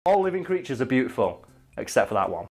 All living creatures are beautiful, except for that one.